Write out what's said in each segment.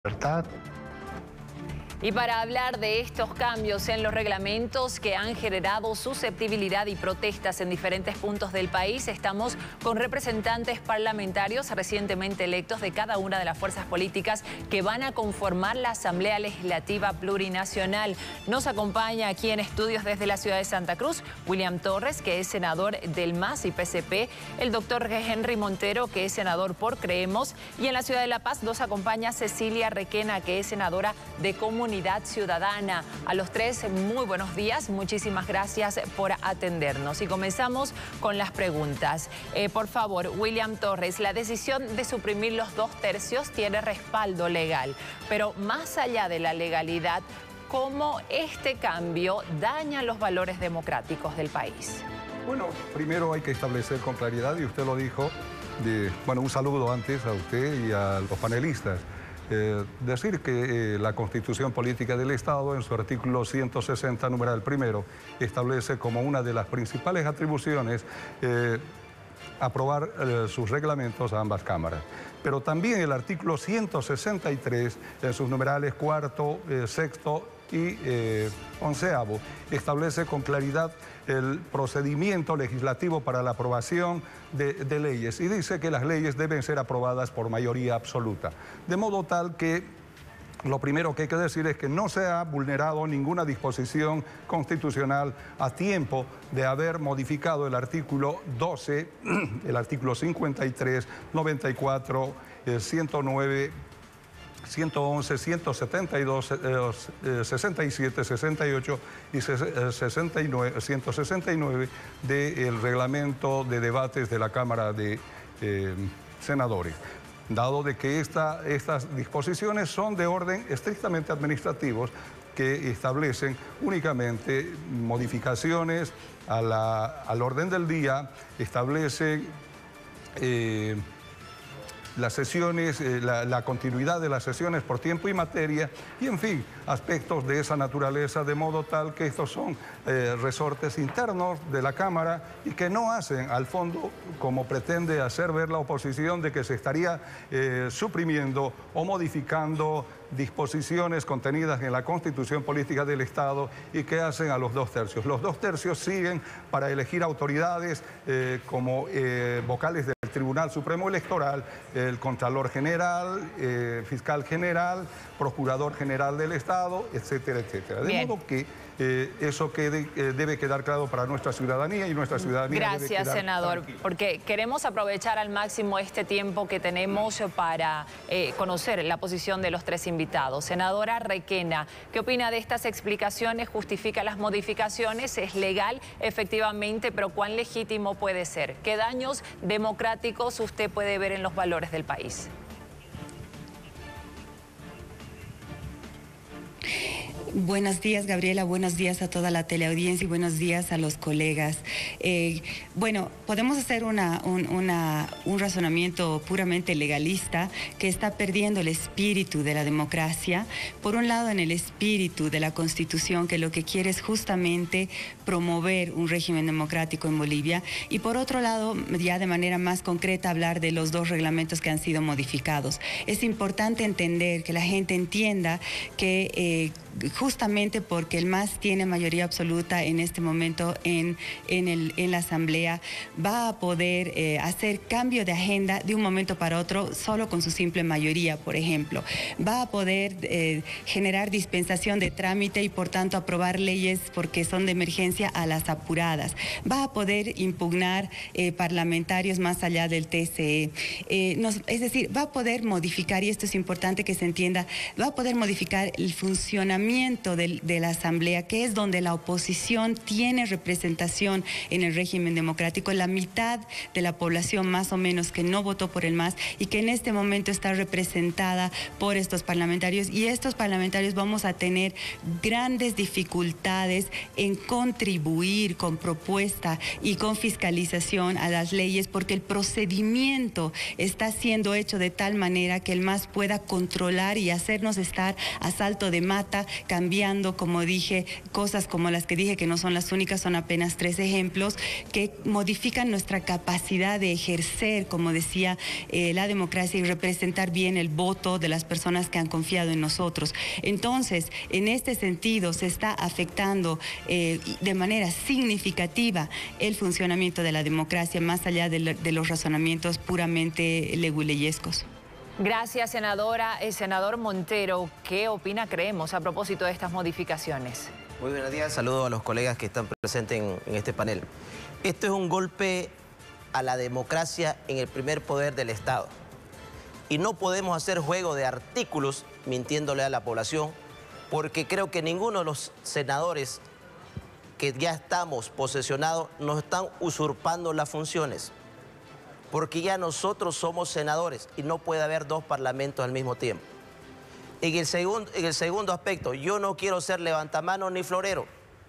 Libertad. Y para hablar de estos cambios en los reglamentos que han generado susceptibilidad y protestas en diferentes puntos del país, estamos con representantes parlamentarios recientemente electos de cada una de las fuerzas políticas que van a conformar la Asamblea Legislativa Plurinacional. Nos acompaña aquí en estudios desde la ciudad de Santa Cruz, William Torres, que es senador del MAS y PCP, el doctor Henry Montero, que es senador por Creemos, y en la ciudad de La Paz nos acompaña Cecilia Requena, que es senadora de Comunidad Ciudadana. A los tres, muy buenos días. Muchísimas gracias por atendernos. Y comenzamos con las preguntas. Por favor, William Torres, la decisión de suprimir los 2/3 tiene respaldo legal, pero más allá de la legalidad, ¿cómo este cambio daña los valores democráticos del país? Bueno, primero hay que establecer con claridad, y usted lo dijo, un saludo antes a usted y a los panelistas. Decir que la Constitución Política del Estado, en su artículo 160, numeral primero, establece como una de las principales atribuciones aprobar sus reglamentos a ambas cámaras. Pero también el artículo 163, en sus numerales cuarto, sexto y onceavo, establece con claridad el procedimiento legislativo para la aprobación de leyes, y dice que las leyes deben ser aprobadas por mayoría absoluta. De modo tal que lo primero que hay que decir es que no se ha vulnerado ninguna disposición constitucional a tiempo de haber modificado el artículo 12, el artículo 53, 94, 109, 111, 172, 67, 68 y 69, 169 del reglamento de debates de la Cámara de Senadores. Dado de que estas disposiciones son de orden estrictamente administrativos, que establecen únicamente modificaciones al orden del día, establecen las sesiones, la continuidad de las sesiones por tiempo y materia, y en fin, aspectos de esa naturaleza, de modo tal que estos son resortes internos de la Cámara y que no hacen al fondo, como pretende hacer ver la oposición, de que se estaría suprimiendo o modificando disposiciones contenidas en la Constitución Política del Estado y que hacen a los 2/3. Los 2/3 siguen para elegir autoridades como vocales del Tribunal Supremo Electoral, el Contralor General, Fiscal General, Procurador General del Estado, etcétera, etcétera. De modo que eso debe quedar claro para nuestra ciudadanía, y nuestra ciudadanía Gracias, debe quedar senador, tranquila. porque queremos aprovechar al máximo este tiempo que tenemos para conocer la posición de los tres invitados. Senadora Requena, ¿qué opina de estas explicaciones? ¿Justifica las modificaciones? ¿Es legal, efectivamente, pero cuán legítimo puede ser? ¿Qué daños democráticos usted puede ver en los valores del país? Buenos días, Gabriela, buenos días a toda la teleaudiencia y buenos días a los colegas. Podemos hacer un razonamiento puramente legalista que está perdiendo el espíritu de la democracia. Por un lado, en el espíritu de la Constitución, que lo que quiere es justamente promover un régimen democrático en Bolivia, y por otro lado, ya de manera más concreta, hablar de los dos reglamentos que han sido modificados. Es importante entender, que la gente entienda que justamente porque el MAS tiene mayoría absoluta en este momento en la Asamblea, va a poder hacer cambio de agenda de un momento para otro solo con su simple mayoría, por ejemplo. Va a poder generar dispensación de trámite y por tanto aprobar leyes porque son de emergencia a las apuradas. Va a poder impugnar parlamentarios más allá del TCE. Es decir, va a poder modificar, y esto es importante que se entienda, va a poder modificar el funcionamiento de la Asamblea, que es donde la oposición tiene representación en el régimen democrático, la mitad de la población más o menos que no votó por el MAS y que en este momento está representada por estos parlamentarios, y estos parlamentarios vamos a tener grandes dificultades en contribuir con propuesta y con fiscalización a las leyes, porque el procedimiento está siendo hecho de tal manera que el MAS pueda controlar y hacernos estar a salto de mata cambiando, como dije, cosas como las que dije que no son las únicas, son apenas 3 ejemplos que modifican nuestra capacidad de ejercer, como decía, la democracia y representar bien el voto de las personas que han confiado en nosotros. Entonces, en este sentido, se está afectando de manera significativa el funcionamiento de la democracia, más allá de los razonamientos puramente leguleyescos. Gracias, senadora. Senador Montero, ¿qué opina, creemos, a propósito de estas modificaciones? Muy buenos días, saludos a los colegas que están presentes en este panel. Esto es un golpe a la democracia en el primer poder del Estado. Y no podemos hacer juego de artículos mintiéndole a la población, porque creo que ninguno de los senadores que ya estamos posesionados nos están usurpando las funciones. Porque ya nosotros somos senadores y no puede haber 2 parlamentos al mismo tiempo. En el segundo aspecto, yo no quiero ser levantamanos ni florero.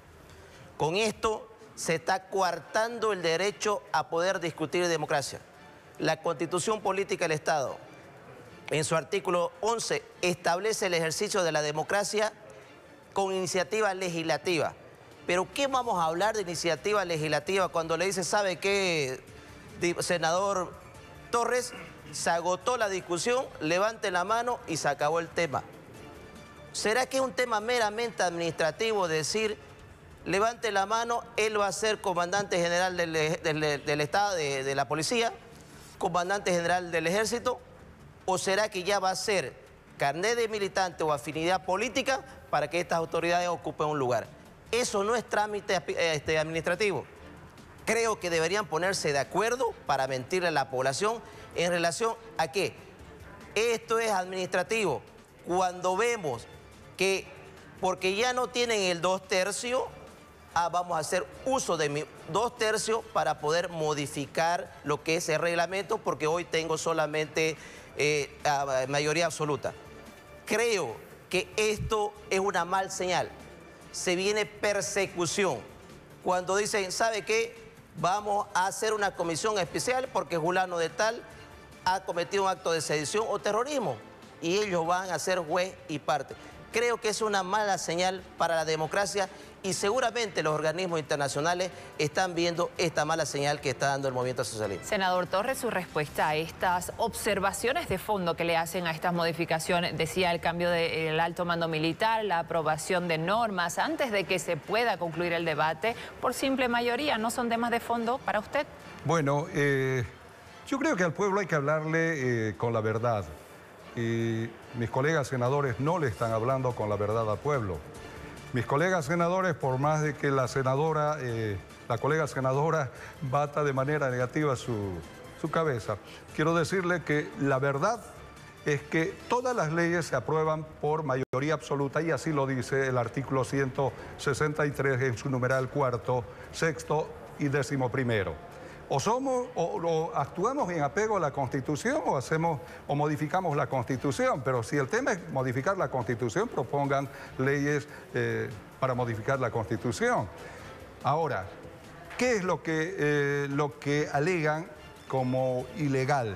Con esto se está coartando el derecho a poder discutir democracia. La Constitución Política del Estado, en su artículo 11, establece el ejercicio de la democracia con iniciativa legislativa. Pero ¿qué vamos a hablar de iniciativa legislativa cuando le dice, ¿sabe qué, senador Torres? Se agotó la discusión, levante la mano y se acabó el tema. ¿Será que es un tema meramente administrativo decir, levante la mano, él va a ser comandante general del Estado, de la policía, comandante general del ejército? ¿O será que ya va a ser carnet de militante o afinidad política para que estas autoridades ocupen un lugar? Eso no es trámite administrativo. Creo que deberían ponerse de acuerdo para mentirle a la población en relación a que esto es administrativo. Cuando vemos que, porque ya no tienen el 2/3, vamos a hacer uso de 2/3 para poder modificar lo que es el reglamento, porque hoy tengo solamente mayoría absoluta. Creo que esto es una mal señal. Se viene persecución. Cuando dicen, ¿sabe qué? Vamos a hacer una comisión especial porque fulano de tal ha cometido un acto de sedición o terrorismo. Y ellos van a ser juez y parte. Creo que es una mala señal para la democracia y seguramente los organismos internacionales están viendo esta mala señal que está dando el movimiento socialista. Senador Torres, su respuesta a estas observaciones de fondo que le hacen a estas modificaciones, decía el cambio del alto mando militar, la aprobación de normas antes de que se pueda concluir el debate por simple mayoría, ¿no son temas de fondo para usted? Bueno, yo creo que al pueblo hay que hablarle con la verdad. Y mis colegas senadores no le están hablando con la verdad al pueblo. Mis colegas senadores, por más de que la colega senadora bata de manera negativa su cabeza, quiero decirle que la verdad es que todas las leyes se aprueban por mayoría absoluta y así lo dice el artículo 163 en su numeral 4, 6º y 11º. O actuamos en apego a la Constitución o modificamos la Constitución, pero si el tema es modificar la Constitución, propongan leyes para modificar la Constitución. Ahora, ¿qué es lo que alegan como ilegal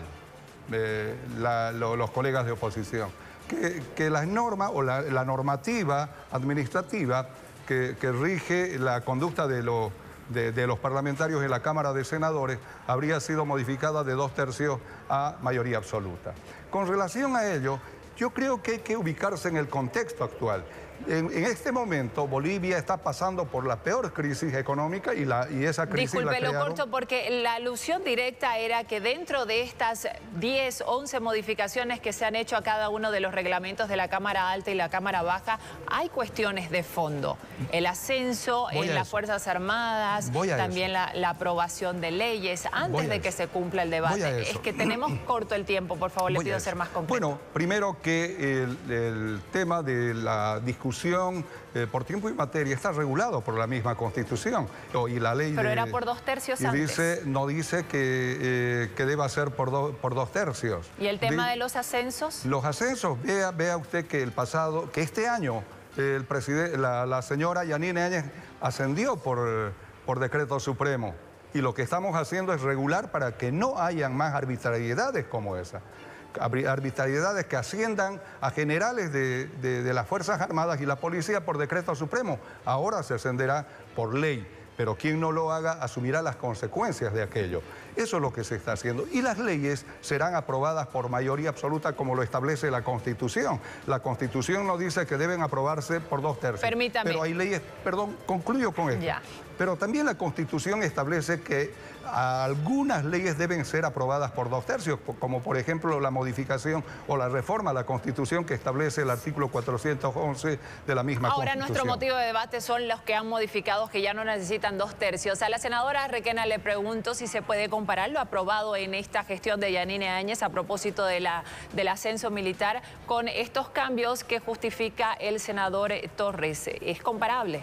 los colegas de oposición? Que las normas o la normativa administrativa que rige la conducta de los parlamentarios en la Cámara de Senadores habría sido modificada de 2/3 a mayoría absoluta. Con relación a ello, yo creo que hay que ubicarse en el contexto actual. En este momento, Bolivia está pasando por la peor crisis económica y esa crisis Disculpe, la crearon... lo corto porque la alusión directa era que dentro de estas 10, 11 modificaciones que se han hecho a cada uno de los reglamentos de la Cámara Alta y la Cámara Baja, hay cuestiones de fondo. El ascenso en las Fuerzas Armadas, también la aprobación de leyes antes de que se cumpla el debate. Es que tenemos corto el tiempo, por favor, le pido ser más concreto. Bueno, primero que el tema de la discusión por tiempo y materia está regulado por la misma Constitución y la ley. Pero era por 2/3 antes. No dice que deba ser por 2/3. ¿Y el tema de los ascensos? Los ascensos, vea usted que este año la señora Yanine Áñez ascendió por decreto supremo. Y lo que estamos haciendo es regular para que no hayan más arbitrariedades como esa. arbitrariedades que asciendan a generales de las Fuerzas Armadas y la Policía por decreto supremo. Ahora se ascenderá por ley. Pero quien no lo haga asumirá las consecuencias de aquello. Eso es lo que se está haciendo. Y las leyes serán aprobadas por mayoría absoluta como lo establece la Constitución. La Constitución no dice que deben aprobarse por 2/3. Permítame. Pero hay leyes, perdón, concluyo con esto. Ya. Pero también la Constitución establece que algunas leyes deben ser aprobadas por 2/3, como por ejemplo la modificación o la reforma a la Constitución que establece el artículo 411 de la misma Ahora Constitución. nuestro motivo de debate son los que han modificado, que ya no necesitan 2/3. A la senadora Requena le pregunto si se puede comparar lo aprobado en esta gestión de Yanine Áñez a propósito del ascenso militar con estos cambios que justifica el senador Torres. ¿Es comparable?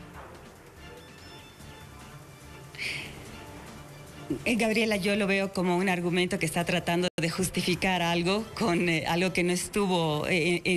Gabriela, yo lo veo como un argumento que está tratando de justificar algo con algo que no estuvo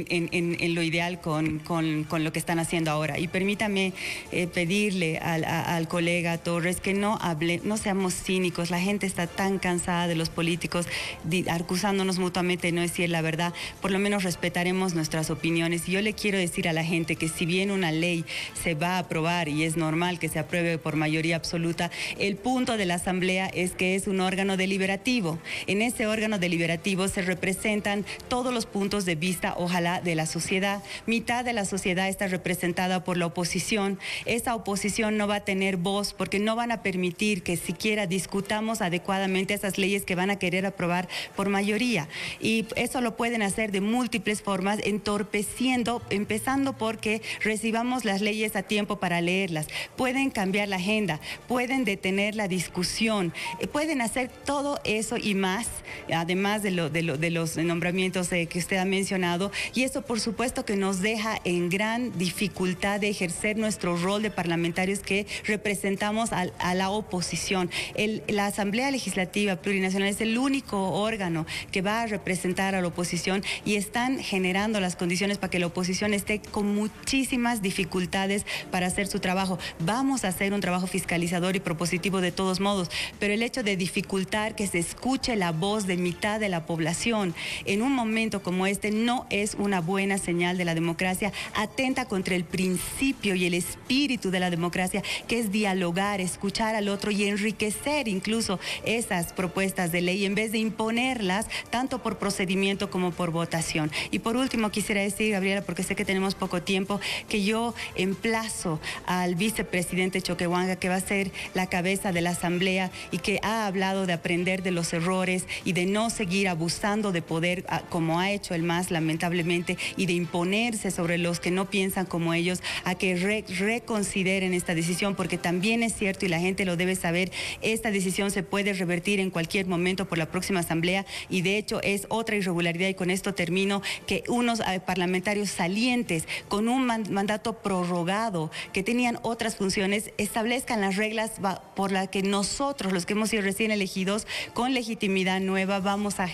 en lo ideal con lo que están haciendo ahora. Y permítame pedirle al colega Torres que no seamos cínicos. La gente está tan cansada de los políticos acusándonos mutuamente de no decir la verdad. Por lo menos respetaremos nuestras opiniones. Y yo le quiero decir a la gente que si bien una ley se va a aprobar y es normal que se apruebe por mayoría absoluta, el punto de la Asamblea es que es un órgano deliberativo. En ese órgano deliberativo se representan todos los puntos de vista, ojalá, de la sociedad. Mitad de la sociedad está representada por la oposición. Esa oposición no va a tener voz porque no van a permitir que siquiera discutamos adecuadamente esas leyes que van a querer aprobar por mayoría. Y eso lo pueden hacer de múltiples formas, entorpeciendo, empezando porque recibamos las leyes a tiempo para leerlas. Pueden cambiar la agenda, pueden detener la discusión, pueden hacer todo eso y más, además de los nombramientos que usted ha mencionado, y eso por supuesto que nos deja en gran dificultad de ejercer nuestro rol de parlamentarios que representamos a la oposición. La Asamblea Legislativa Plurinacional es el único órgano que va a representar a la oposición y están generando las condiciones para que la oposición esté con muchísimas dificultades para hacer su trabajo. Vamos a hacer un trabajo fiscalizador y propositivo de todos modos, pero el hecho de dificultar que se escuche la voz de mitad de la población en un momento como este no es una buena señal de la democracia, atenta contra el principio y el espíritu de la democracia, que es dialogar, escuchar al otro y enriquecer incluso esas propuestas de ley en vez de imponerlas tanto por procedimiento como por votación. Y por último quisiera decir, Gabriela, porque sé que tenemos poco tiempo, que yo emplazo al vicepresidente Choquehuanca, que va a ser la cabeza de la Asamblea y que ha hablado de aprender de los errores y de no seguir abusando de poder como ha hecho el MAS lamentablemente y de imponerse sobre los que no piensan como ellos, a que reconsideren esta decisión, porque también es cierto y la gente lo debe saber, esta decisión se puede revertir en cualquier momento por la próxima Asamblea y de hecho es otra irregularidad, y con esto termino, que unos parlamentarios salientes con un mandato prorrogado que tenían otras funciones establezcan las reglas por las que nosotros, los que hemos sido recién elegidos con legitimidad nueva, vamos a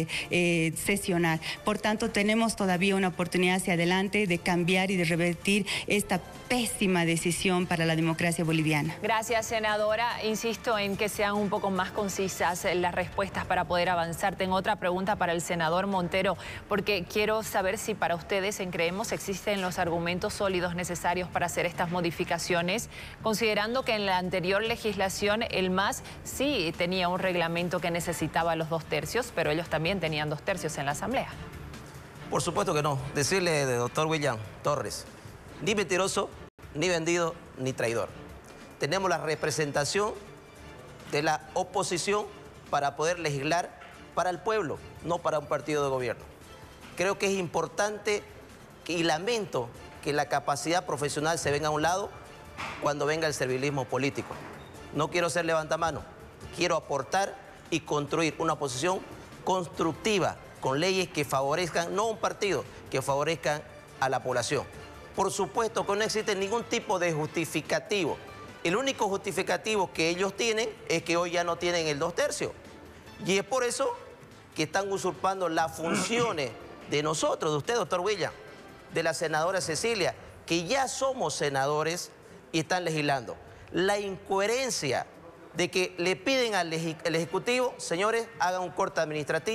sesionar. Por tanto, tenemos todavía una oportunidad hacia adelante de cambiar y de revertir esta pésima decisión para la democracia boliviana. Gracias, senadora. Insisto en que sean un poco más concisas las respuestas para poder avanzar. Tengo otra pregunta para el senador Montero, porque quiero saber si para ustedes en Creemos existen los argumentos sólidos necesarios para hacer estas modificaciones, considerando que en la anterior legislación el MAS sí tenía un reglamento que necesitaba los 2/3, pero ellos también tenían 2/3 en la Asamblea. Por supuesto que no. Decirle, doctor William Torres, ni mentiroso, ni vendido, ni traidor. Tenemos la representación de la oposición para poder legislar para el pueblo, no para un partido de gobierno. Creo que es importante y lamento que la capacidad profesional se venga a un lado cuando venga el servilismo político. No quiero ser levantamano, quiero aportar y construir una oposición constructiva con leyes que favorezcan, no a un partido, que favorezcan a la población. Por supuesto que no existe ningún tipo de justificativo. El único justificativo que ellos tienen es que hoy ya no tienen el 2/3. Y es por eso que están usurpando las funciones de nosotros, de usted, doctor William, de la senadora Cecilia, que ya somos senadores y están legislando. La incoherencia de que le piden al Ejecutivo, señores, hagan un corte administrativo,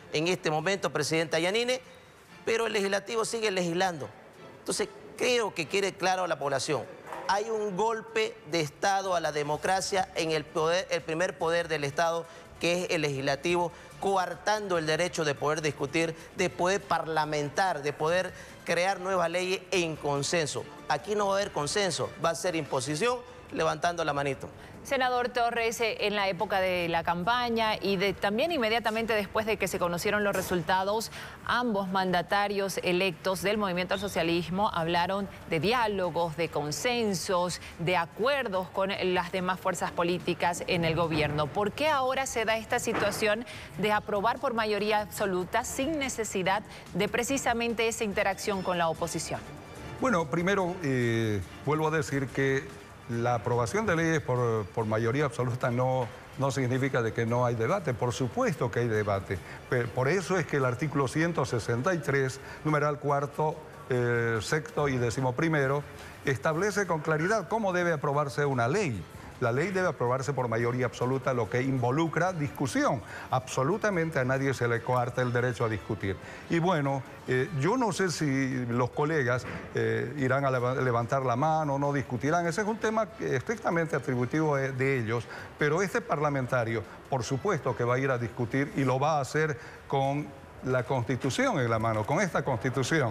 en este momento, presidenta Yanine, pero el legislativo sigue legislando. Entonces, creo que quede claro a la población. Hay un golpe de Estado a la democracia en el primer poder del Estado, que es el legislativo, coartando el derecho de poder discutir, de poder parlamentar, de poder crear nuevas leyes en consenso. Aquí no va a haber consenso, va a ser imposición, levantando la manito. Senador Torres, en la época de la campaña y también inmediatamente después de que se conocieron los resultados, ambos mandatarios electos del Movimiento al Socialismo hablaron de diálogos, de consensos, de acuerdos con las demás fuerzas políticas en el gobierno. ¿Por qué ahora se da esta situación de aprobar por mayoría absoluta sin necesidad de precisamente esa interacción con la oposición? Bueno, primero vuelvo a decir que la aprobación de leyes por mayoría absoluta no significa de que no hay debate. Por supuesto que hay debate. Por eso es que el artículo 163, numeral cuarto, sexto y 11º, establece con claridad cómo debe aprobarse una ley. La ley debe aprobarse por mayoría absoluta, lo que involucra discusión. Absolutamente a nadie se le coarta el derecho a discutir. Y bueno, yo no sé si los colegas irán a levantar la mano o no discutirán. Ese es un tema estrictamente atributivo de ellos. Pero este parlamentario, por supuesto que va a ir a discutir y lo va a hacer con la Constitución en la mano, con esta Constitución.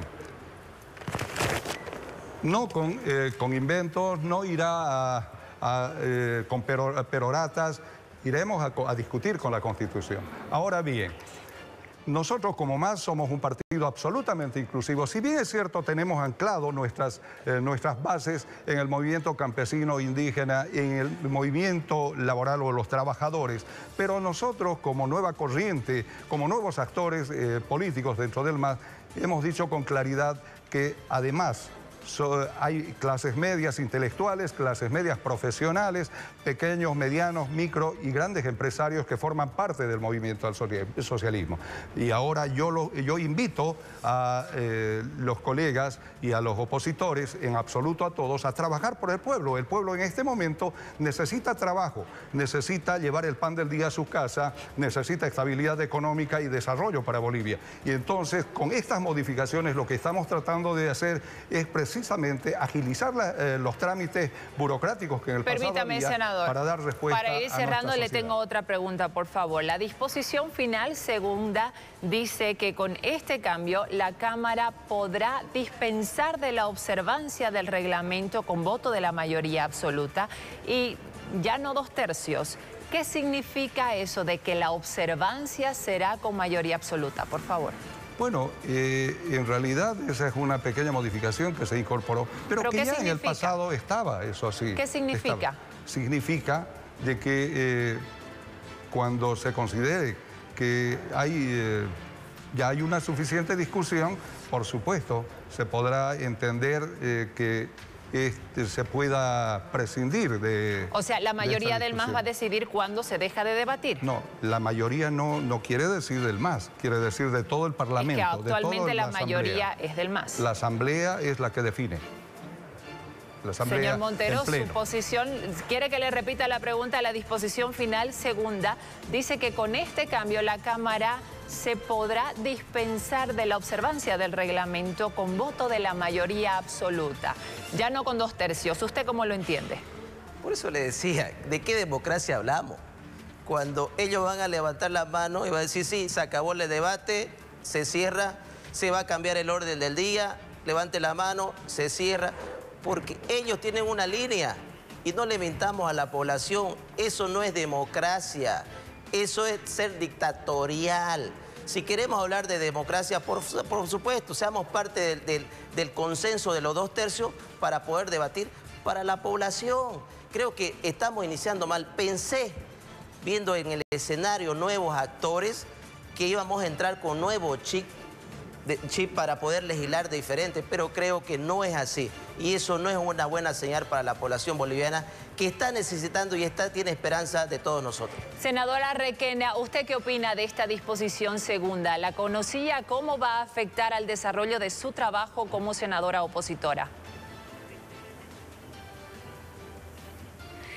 No con inventos, no irá con peroratas, iremos a discutir con la Constitución. Ahora bien, nosotros como MAS somos un partido absolutamente inclusivo. Si bien es cierto, tenemos anclado nuestras bases en el movimiento campesino, indígena, en el movimiento laboral o los trabajadores, pero nosotros como nueva corriente, como nuevos actores políticos dentro del MAS, hemos dicho con claridad que además hay clases medias intelectuales, clases medias profesionales, pequeños, medianos, micro y grandes empresarios que forman parte del movimiento al socialismo. Y ahora yo invito a los colegas y a los opositores, en absoluto a todos, a trabajar por el pueblo. El pueblo en este momento necesita trabajo, necesita llevar el pan del día a su casa, necesita estabilidad económica y desarrollo para Bolivia. Y entonces, con estas modificaciones, lo que estamos tratando de hacer es precisamente agilizar los trámites burocráticos que en el pasado había, senador, para dar respuesta para ir cerrando, le tengo sociedad. otra pregunta, por favor. La disposición final segunda dice que con este cambio la Cámara podrá dispensar de la observancia del reglamento con voto de la mayoría absoluta y ya no 2/3. ¿Qué significa eso de que la observancia será con mayoría absoluta? Por favor. Bueno, en realidad esa es una pequeña modificación que se incorporó, pero que ya en el pasado estaba eso así. ¿Qué significa? Significa de que cuando se considere que ya hay una suficiente discusión, por supuesto, se podrá entender que se pueda prescindir de... O sea, la mayoría del MAS va a decidir cuándo se deja de debatir. No, la mayoría no quiere decir del MAS, quiere decir de todo el Parlamento. Es que actualmente la mayoría es del MAS. La Asamblea es la que define. La Asamblea, señor Montero, su posición, quiere que le repita la pregunta. La disposición final segunda dice que con este cambio la Cámara se podrá dispensar de la observancia del reglamento con voto de la mayoría absoluta, ya no con 2/3. ¿Usted cómo lo entiende? Por eso le decía, ¿de qué democracia hablamos? Cuando ellos van a levantar la mano y van a decir, sí, se acabó el debate, se cierra, se va a cambiar el orden del día, levante la mano, se cierra, porque ellos tienen una línea y no le mintamos a la población. Eso no es democracia. Eso es ser dictatorial. Si queremos hablar de democracia, por supuesto, seamos parte del consenso de los 2/3 para poder debatir para la población. Creo que estamos iniciando mal. Pensé, viendo en el escenario nuevos actores, que íbamos a entrar con nuevo chip para poder legislar diferente, pero creo que no es así. Y eso no es una buena señal para la población boliviana, que está necesitando y tiene esperanza de todos nosotros. Senadora Requena, ¿usted qué opina de esta disposición segunda? ¿La conocía? ¿Cómo va a afectar al desarrollo de su trabajo como senadora opositora?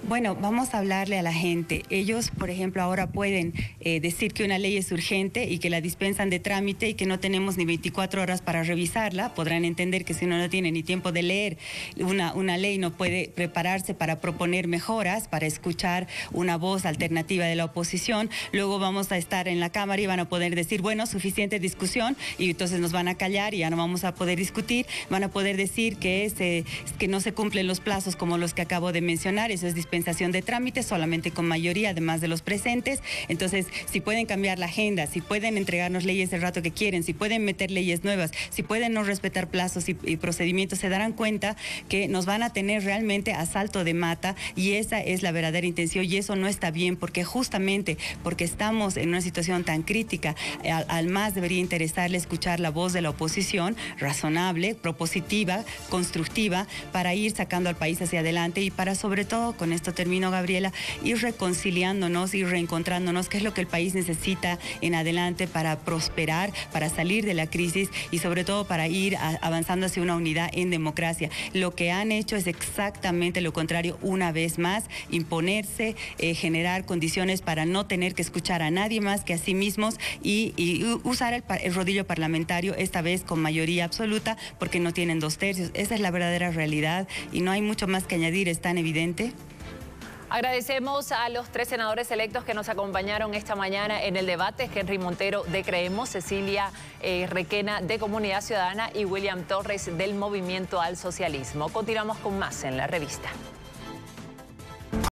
Bueno, vamos a hablarle a la gente. Ellos, por ejemplo, ahora pueden decir que una ley es urgente y que la dispensan de trámite y que no tenemos ni 24 horas para revisarla. Podrán entender que si uno no tiene ni tiempo de leer una ley, no puede prepararse para proponer mejoras, para escuchar una voz alternativa de la oposición. Luego vamos a estar en la Cámara y van a poder decir, bueno, suficiente discusión, y entonces nos van a callar y ya no vamos a poder discutir. Van a poder decir que no se cumplen los plazos como los que acabo de mencionar. Eso es dispensación de trámites solamente con mayoría, además de los presentes. Entonces, si pueden cambiar la agenda, si pueden entregarnos leyes el rato que quieren, si pueden meter leyes nuevas, si pueden no respetar plazos y procedimientos, se darán cuenta que nos van a tener realmente a salto de mata, y esa es la verdadera intención, y eso no está bien, porque justamente porque estamos en una situación tan crítica, al más debería interesarle escuchar la voz de la oposición, razonable, propositiva, constructiva, para ir sacando al país hacia adelante y para, sobre todo, con esto termino, Gabriela, ir reconciliándonos y reencontrándonos, que es lo que el país necesita en adelante para prosperar, para salir de la crisis y sobre todo para ir avanzando hacia una unidad en democracia. Lo que han hecho es exactamente lo contrario, una vez más, imponerse, generar condiciones para no tener que escuchar a nadie más que a sí mismos y usar el rodillo parlamentario, esta vez con mayoría absoluta, porque no tienen 2/3. Esa es la verdadera realidad y no hay mucho más que añadir, es tan evidente. Agradecemos a los 3 senadores electos que nos acompañaron esta mañana en el debate: Henry Montero de Creemos, Cecilia Requena de Comunidad Ciudadana y William Torres del Movimiento al Socialismo. Continuamos con más en La Revista.